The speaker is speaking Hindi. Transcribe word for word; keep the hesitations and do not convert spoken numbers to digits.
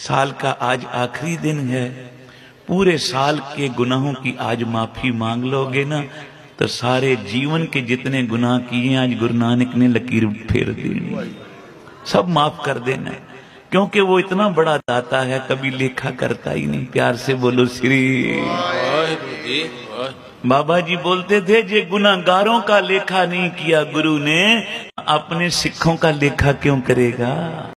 साल का आज आखिरी दिन है, पूरे साल के गुनाहों की आज माफी मांग लोगे ना तो सारे जीवन के जितने गुनाह किए आज गुरु नानक ने लकीर फेर देनी, सब माफ कर देना, क्योंकि वो इतना बड़ा दाता है, कभी लेखा करता ही नहीं। प्यार से बोलो श्री। बाबा जी बोलते थे जे गुनाहगारों का लेखा नहीं किया गुरु ने, अपने सिखों का लेखा क्यों करेगा।